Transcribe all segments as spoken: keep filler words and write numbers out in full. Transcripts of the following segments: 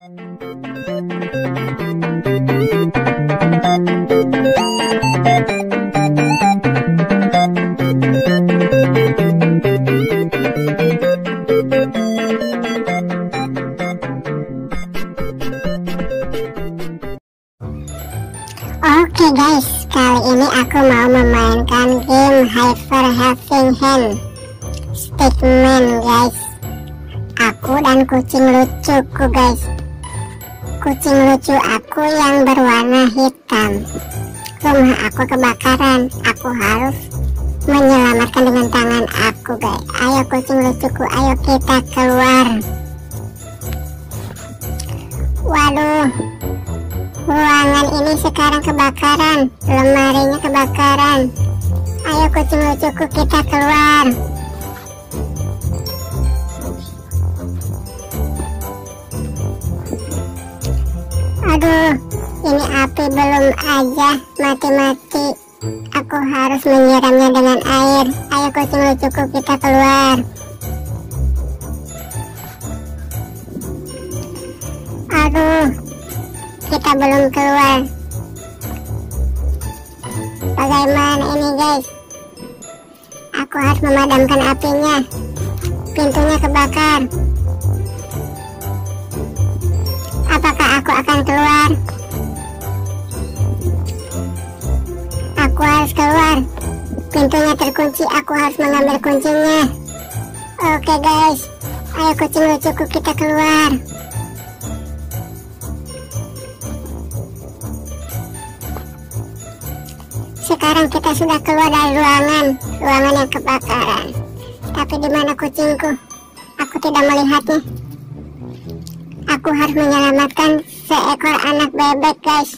Oke guys, kali ini aku mau memainkan game Hyper Helping Hand Stickman guys. Aku dan kucing lucuku guys. Kucing lucu aku yang berwarna hitam. Rumah aku kebakaran. Aku harus menyelamatkan dengan tangan aku guys. Ayo kucing lucuku, ayo kita keluar. Waduh, ruangan ini sekarang kebakaran. Lemarinya kebakaran. Ayo kucing lucuku, kita keluar. Aduh, ini api belum aja mati-mati. Aku harus menyiramnya dengan air. Ayo kucing lucuku, kita keluar. Aduh, kita belum keluar. Bagaimana ini guys? Aku harus memadamkan apinya. Pintunya kebakar. Apakah aku akan keluar? Aku harus keluar. Pintunya terkunci. Aku harus mengambil kuncinya. Oke guys, ayo kucing lucuku, kita keluar. Sekarang kita sudah keluar dari ruangan, ruangan yang kebakaran. Tapi di mana kucingku? Aku tidak melihatnya. Aku harus menyelamatkan seekor anak bebek guys.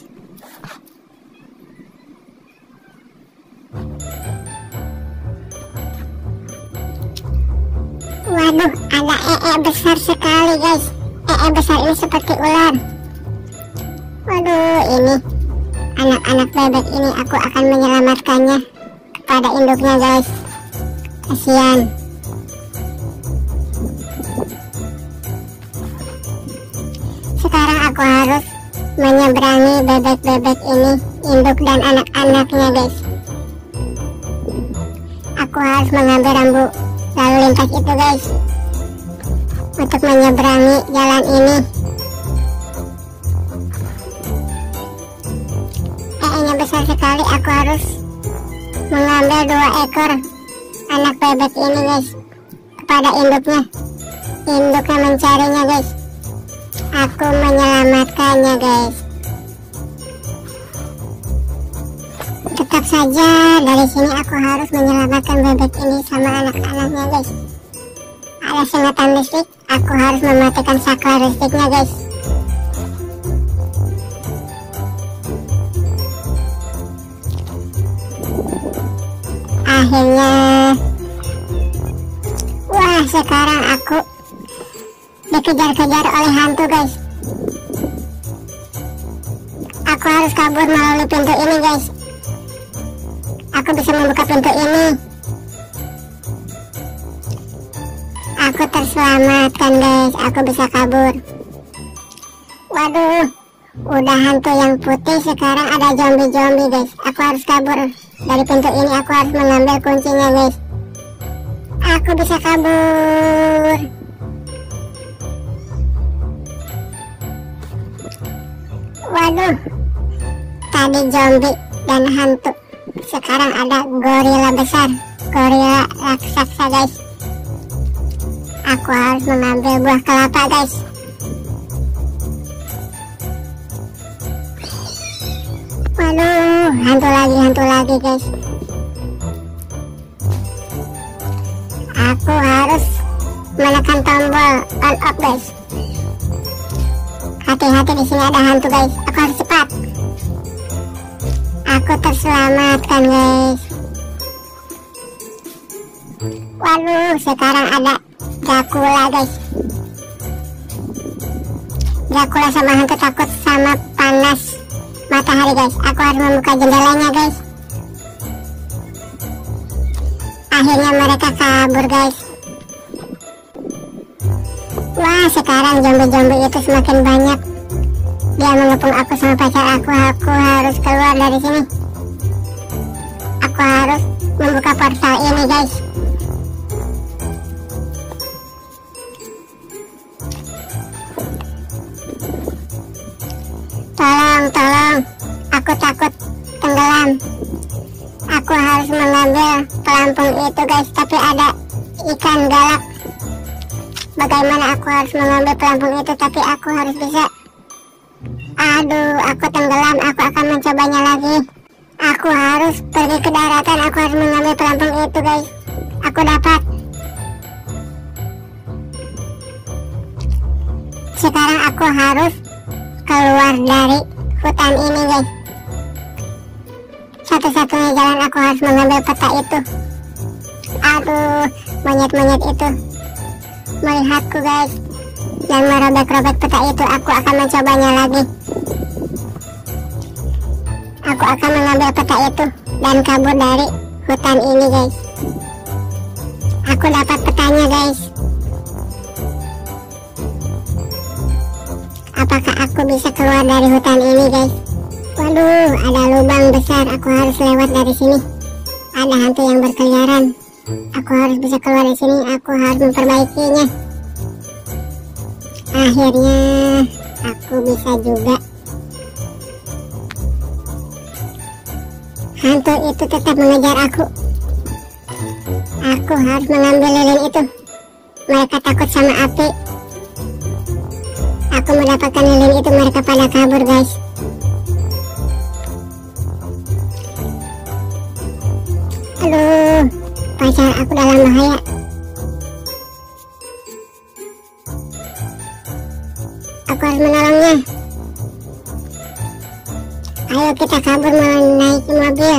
Waduh, ada ee besar sekali guys. Ee besar ini seperti ular. Waduh, ini anak-anak bebek ini aku akan menyelamatkannya kepada induknya guys. Kasihan. Sekarang aku harus menyeberangi bebek-bebek ini, induk dan anak-anaknya guys. Aku harus mengambil rambu lalu lintas itu guys, untuk menyeberangi jalan ini. Ee-nya besar sekali. Aku harus mengambil dua ekor anak bebek ini guys, kepada induknya. Induknya mencarinya guys. Aku menyelamatkannya guys. Tetap saja dari sini aku harus menyelamatkan bebek ini sama anak-anaknya guys. Ada sengatan listrik. Aku harus mematikan saklar listriknya guys. Akhirnya, wah, sekarang aku dikejar-kejar oleh hantu guys. Aku harus kabur melalui pintu ini guys. Aku bisa membuka pintu ini. Aku terselamatkan guys. Aku bisa kabur. Waduh, udah hantu yang putih, sekarang ada zombie-zombie guys. Aku harus kabur dari pintu ini. Aku harus mengambil kuncinya guys. Aku bisa kabur. Waduh, tadi zombie dan hantu, sekarang ada gorila besar, gorila raksasa guys. Aku harus mengambil buah kelapa guys. Waduh, hantu lagi, hantu lagi guys. Aku harus menekan tombol on off guys. Hati-hati, di sini ada hantu guys. Aku harus cepat. Aku terselamatkan guys. Waduh, sekarang ada Dracula guys. Dracula sama hantu takut sama panas matahari guys. Aku harus membuka jendelanya guys. Akhirnya mereka kabur guys. Wah, sekarang zombie-zombie itu semakin banyak. Dia mengepung aku sama pacar aku. Aku harus keluar dari sini. Aku harus membuka portal ini, guys. Tolong, tolong. Aku takut tenggelam. Aku harus mengambil pelampung itu, guys. Tapi ada ikan galak. Bagaimana aku harus mengambil pelampung itu? Tapi aku harus bisa. Aduh, aku tenggelam. Aku akan mencobanya lagi. Aku harus pergi ke daratan. Aku harus mengambil pelampung itu, guys. Aku dapat. Sekarang aku harus keluar dari hutan ini, guys. Satu-satunya jalan aku harus mengambil peta itu. Aduh, monyet-monyet itu melihatku, guys, dan merobek-robek peta itu. Aku akan mencobanya lagi. Aku akan mengambil peta itu dan kabur dari hutan ini, guys. Aku dapat petanya, guys. Apakah aku bisa keluar dari hutan ini, guys? Waduh, ada lubang besar. Aku harus lewat dari sini. Ada hantu yang berkeliaran. Aku harus bisa keluar dari sini. Aku harus memperbaikinya. Akhirnya aku bisa juga. Hantu itu tetap mengejar aku. Aku harus mengambil lilin itu. Mereka takut sama api. Aku mendapatkan lilin itu. Mereka pada kabur, guys. Aduh, pacar aku dalam bahaya. Aku harus menolongnya. Ayo kita kabur menaiki mobil.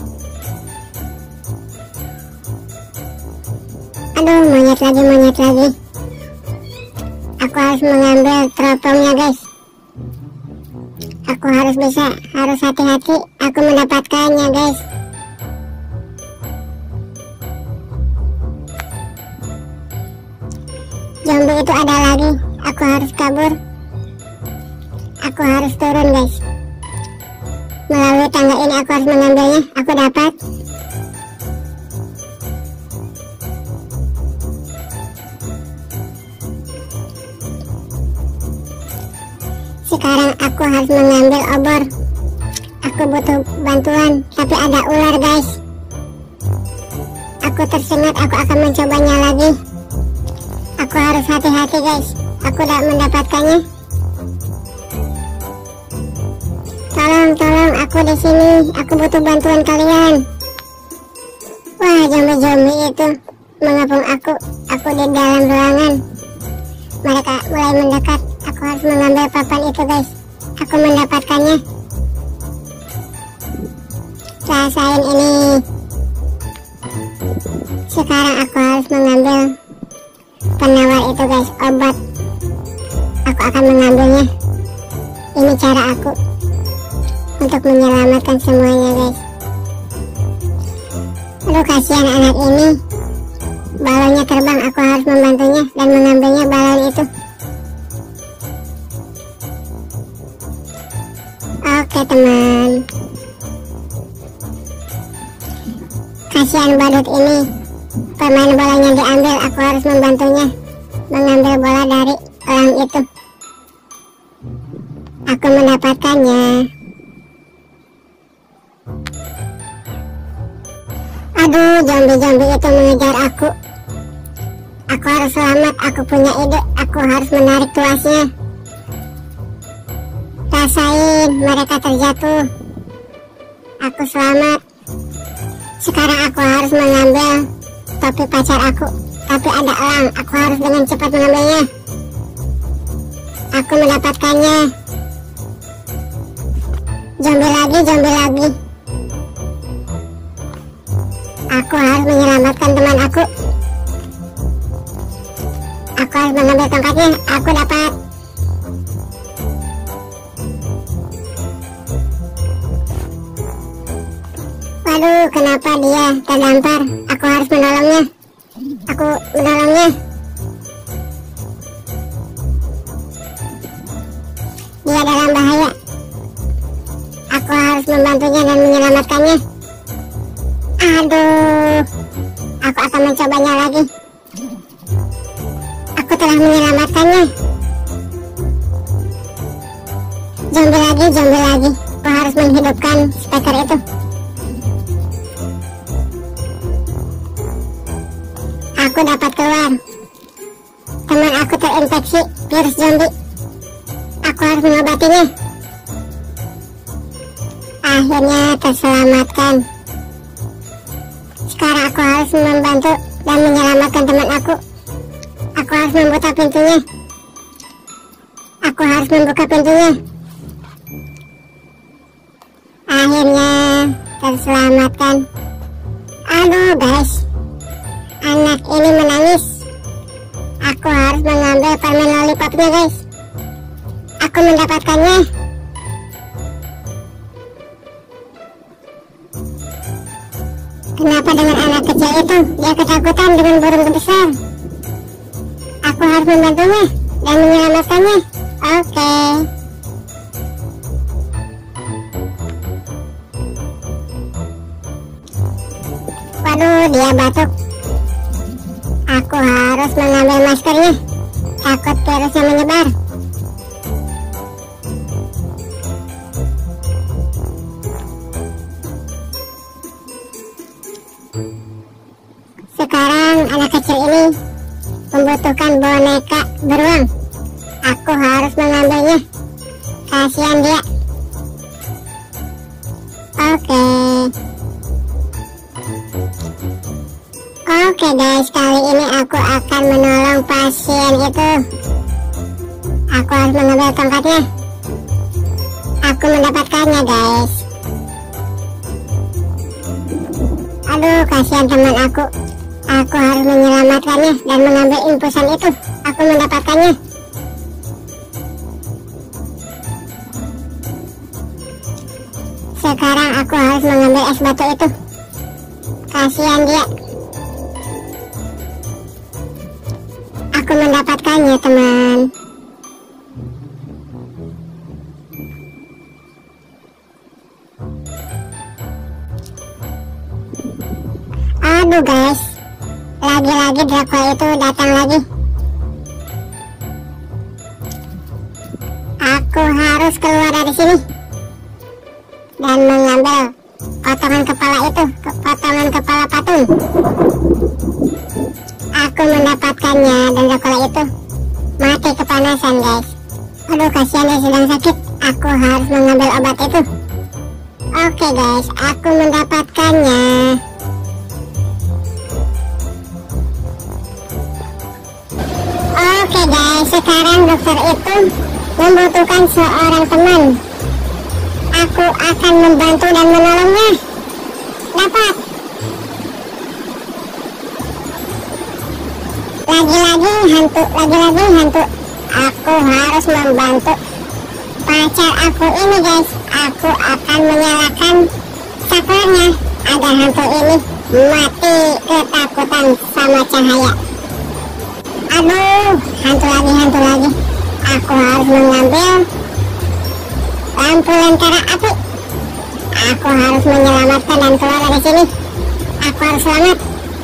Aduh, monyet lagi, monyet lagi. Aku harus mengambil teropongnya, guys. Aku harus bisa, harus hati-hati. Aku mendapatkannya, guys. Zombie itu ada lagi. Aku harus kabur. Aku harus turun, guys. Melalui tangga ini aku harus mengambilnya. Aku dapat. Sekarang aku harus mengambil obor. Aku butuh bantuan. Tapi ada ular, guys. Aku tersengat. Aku akan mencobanya lagi. Aku harus hati-hati, guys. Aku tidak mendapatkannya. Tolong, tolong, aku di sini. Aku butuh bantuan kalian. Wah, zombie-zombie itu mengepung aku. Aku di dalam ruangan. Mereka mulai mendekat. Aku harus mengambil papan itu, guys. Aku mendapatkannya. Rasain ini. Sekarang aku harus mengambil penawar itu, guys, obat. Aku akan mengambilnya. Ini cara aku untuk menyelamatkan semuanya, guys. Aduh, kasihan anak ini. Balonnya terbang. Aku harus membantunya dan mengambilnya balon itu. Oke, teman. Kasihan badut ini. Pemain bolanya diambil. Aku harus membantunya mengambil bola dari orang itu. Aku mendapatkannya. Aduh, zombie-zombie itu mengejar aku. Aku harus selamat. Aku punya ide. Aku harus menarik tuasnya. Rasain, mereka terjatuh. Aku selamat. Sekarang aku harus mengambil topi pacar aku. Tapi ada elang. Aku harus dengan cepat mengambilnya. Aku mendapatkannya. Zombie lagi, zombie lagi. Aku harus menyelamatkan teman aku. Aku harus mengambil tongkatnya. Aku dapat. Waduh, kenapa dia terdampar? Aku harus menolongnya. Aku menolongnya. harus membantunya dan menyelamatkannya. Aduh, aku akan mencobanya lagi. Aku telah menyelamatkannya. Zombie lagi, zombie lagi. Aku harus menghidupkan speaker itu. Aku dapat keluar. Teman aku terinfeksi virus zombie. Aku harus mengobatinya. Akhirnya terselamatkan. Sekarang aku harus membantu dan menyelamatkan teman aku. Aku harus membuka pintunya. Aku harus membuka pintunya. Akhirnya terselamatkan. Aduh guys, anak ini menangis. Aku harus mengambil permen lollipopnya guys. Aku mendapatkannya. Kenapa dengan anak kecil itu? Dia ketakutan dengan burung besar. Aku harus membantunya dan menyelamatkannya. Oke. Waduh, dia batuk. Aku harus mengambil maskernya. Takut virusnya menyebar. Sekarang anak kecil ini membutuhkan boneka beruang. Aku harus mengambilnya. Kasihan dia. Oke. Oke guys, kali ini aku akan menolong pasien itu. Aku harus mengambil tongkatnya. Aku mendapatkannya guys. Aduh, kasihan teman aku. Aku harus menyelamatkannya dan mengambil infusan itu. Aku mendapatkannya. Sekarang aku harus mengambil es batu itu. Kasihan dia. Aku mendapatkannya teman. Aduh guys, lagi-lagi Dracula itu datang lagi. Aku harus keluar dari sini dan mengambil potongan kepala itu, potongan kepala patung. Aku mendapatkannya dan Dracula itu mati kepanasan guys. Aduh, kasihan dia sedang sakit. Aku harus mengambil obat itu. Oke guys, aku mendapatkannya. Oke guys, sekarang dokter itu membutuhkan seorang teman. Aku akan membantu dan menolongnya. Dapat. Lagi-lagi hantu, lagi-lagi hantu. Aku harus membantu pacar aku ini guys. Aku akan menyalakan saklarnya agar hantu ini mati ketakutan sama cahaya. Aduh, hantu lagi, hantu lagi. Aku harus mengambil lampu lentera api. Aku harus menyelamatkan dan keluar dari sini. Aku harus selamat.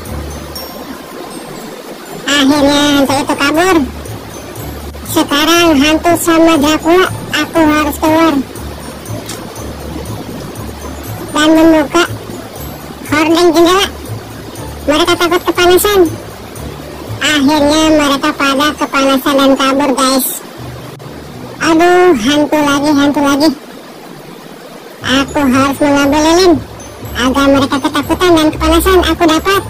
Akhirnya hantu itu kabur. Sekarang hantu sama Dracula. Aku harus keluar dan membuka hordeng jendela. Mereka takut kepanasan. Akhirnya mereka pada kepanasan dan kabur guys. Aduh, hantu lagi, hantu lagi. Aku harus mengambil lilin agar mereka ketakutan dan kepanasan. Aku dapat.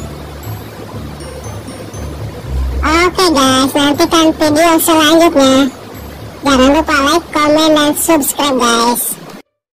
Oke guys, nantikan video selanjutnya. Jangan lupa like, komen, dan subscribe guys.